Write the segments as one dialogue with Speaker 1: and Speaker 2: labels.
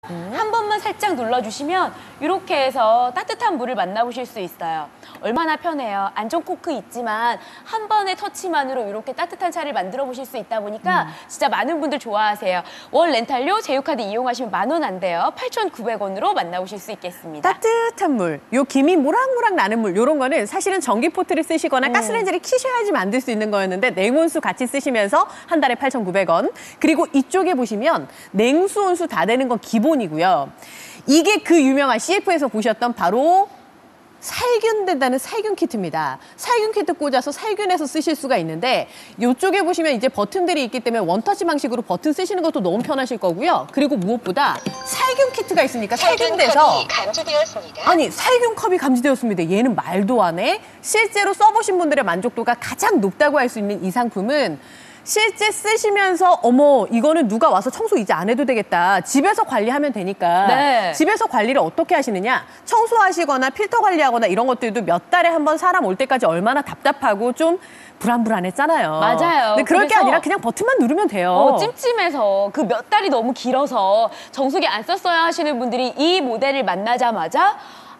Speaker 1: 한 번만 살짝 눌러주시면 이렇게 해서 따뜻한 물을 만나보실 수 있어요. 얼마나 편해요. 안전 코크 있지만 한 번의 터치만으로 이렇게 따뜻한 차를 만들어 보실 수 있다 보니까 진짜 많은 분들 좋아하세요. 월 렌탈료 제휴카드 이용하시면 10,000원 안 돼요. 8,900원으로 만나보실 수 있겠습니다.
Speaker 2: 따뜻한 물, 요 김이 모락모락 나는 물, 요런 거는 사실은 전기포트를 쓰시거나 가스레인지를 키셔야지 만들 수 있는 거였는데 냉온수 같이 쓰시면서 한 달에 8,900원. 그리고 이쪽에 보시면 냉수, 온수 다 되는 건 기본이고요. 이게 그 유명한 CF에서 보셨던 바로 살균된다는 살균 키트입니다. 살균 키트 꽂아서 살균해서 쓰실 수가 있는데 이쪽에 보시면 이제 버튼들이 있기 때문에 원터치 방식으로 버튼 쓰시는 것도 너무 편하실 거고요. 그리고 무엇보다 살균 키트가 있으니까 살균돼서
Speaker 3: 감지되었습니다.
Speaker 2: 아니 살균컵이 감지되었습니다. 얘는 말도 안 해. 실제로 써보신 분들의 만족도가 가장 높다고 할 수 있는 이 상품은 실제 쓰시면서 어머 이거는 누가 와서 청소 이제 안 해도 되겠다. 집에서 관리하면 되니까.
Speaker 1: 네.
Speaker 2: 집에서 관리를 어떻게 하시느냐. 청소하시거나 필터 관리하거나 이런 것들도 몇 달에 한 번 사람 올 때까지 얼마나 답답하고 좀 불안불안했잖아요.
Speaker 1: 맞아요.
Speaker 2: 근데 그럴 게
Speaker 1: 그래서
Speaker 2: 아니라 그냥 버튼만 누르면 돼요.
Speaker 1: 찜찜해서 그 몇 달이 너무 길어서 정수기 안 썼어야 하시는 분들이 이 모델을 만나자마자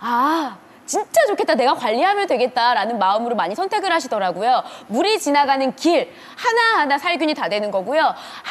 Speaker 1: 진짜 좋겠다. 내가 관리하면 되겠다라는 마음으로 많이 선택을 하시더라고요. 물이 지나가는 길 하나하나 살균이 다 되는 거고요.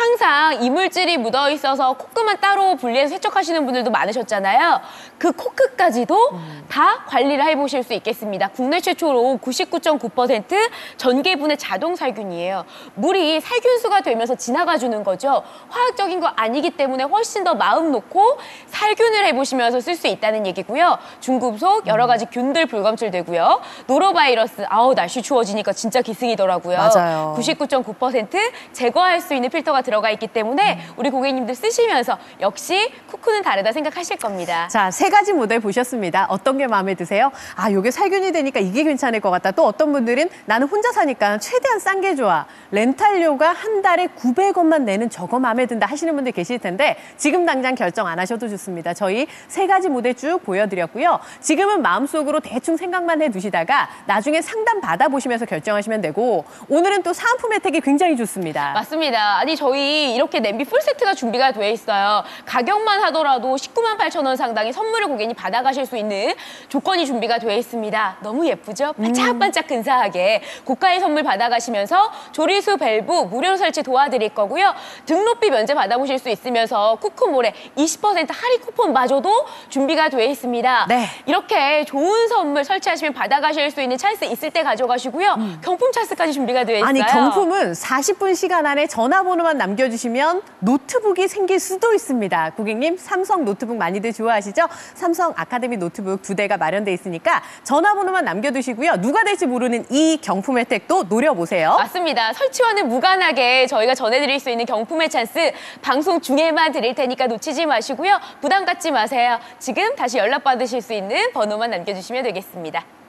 Speaker 1: 항상 이물질이 묻어 있어서 코크만 따로 분리해서 세척하시는 분들도 많으셨잖아요. 그 코크까지도 다 관리를 해보실 수 있겠습니다. 국내 최초로 99.9% 전기분해 자동 살균이에요. 물이 살균수가 되면서 지나가주는 거죠. 화학적인 거 아니기 때문에 훨씬 더 마음 놓고 살균을 해보시면서 쓸 수 있다는 얘기고요. 중금속 여러 가지 균들 불검출 되고요. 노로바이러스, 날씨 추워지니까 진짜 기승이더라고요.
Speaker 2: 맞아요.
Speaker 1: 99.9% 제거할 수 있는 필터가 들어가 있기 때문에 우리 고객님들 쓰시면서 역시 쿠쿠는 다르다 생각하실 겁니다.
Speaker 2: 자, 3가지 모델 보셨습니다. 어떤 게 마음에 드세요? 요게 살균이 되니까 이게 괜찮을 것 같다. 또 어떤 분들은 나는 혼자 사니까 최대한 싼 게 좋아. 렌탈료가 한 달에 900원만 내는 저거 마음에 든다 하시는 분들 계실 텐데 지금 당장 결정 안 하셔도 좋습니다. 저희 3가지 모델 쭉 보여드렸고요. 지금은 마음속으로 대충 생각만 해두시다가 나중에 상담 받아보시면서 결정하시면 되고 오늘은 또 사은품 혜택이 굉장히 좋습니다.
Speaker 1: 맞습니다. 아니 저희 이렇게 냄비 풀세트가 준비가 돼 있어요. 가격만 하더라도 198,000원 상당의 선물을 고객님 받아가실 수 있는 조건이 준비가 되어 있습니다. 너무 예쁘죠? 반짝반짝 근사하게 고가의 선물 받아가시면서 조리수 밸브 무료 설치 도와드릴 거고요. 등록비 면제 받아보실 수 있으면서 쿠쿠몰에 20% 할인 쿠폰마저도 준비가 되어 있습니다.
Speaker 2: 네.
Speaker 1: 이렇게 좋은 선물 설치하시면 받아가실 수 있는 찬스 있을 때 가져가시고요. 경품 찬스까지 준비가 되어 있어요.
Speaker 2: 아니 경품은 40분 시간 안에 전화번호만 남겨주시면 노트북이 생길 수도 있습니다. 고객님 삼성 노트북 많이들 좋아하시죠? 삼성 아카데미 노트북 2대가 마련돼 있으니까 전화번호만 남겨두시고요. 누가 될지 모르는 이 경품 혜택도 노려보세요.
Speaker 1: 맞습니다. 설치와는 무관하게 저희가 전해드릴 수 있는 경품의 찬스 방송 중에만 드릴 테니까 놓치지 마시고요. 부담 갖지 마세요. 지금 다시 연락 받으실 수 있는 번호만 남겨주시면 되겠습니다.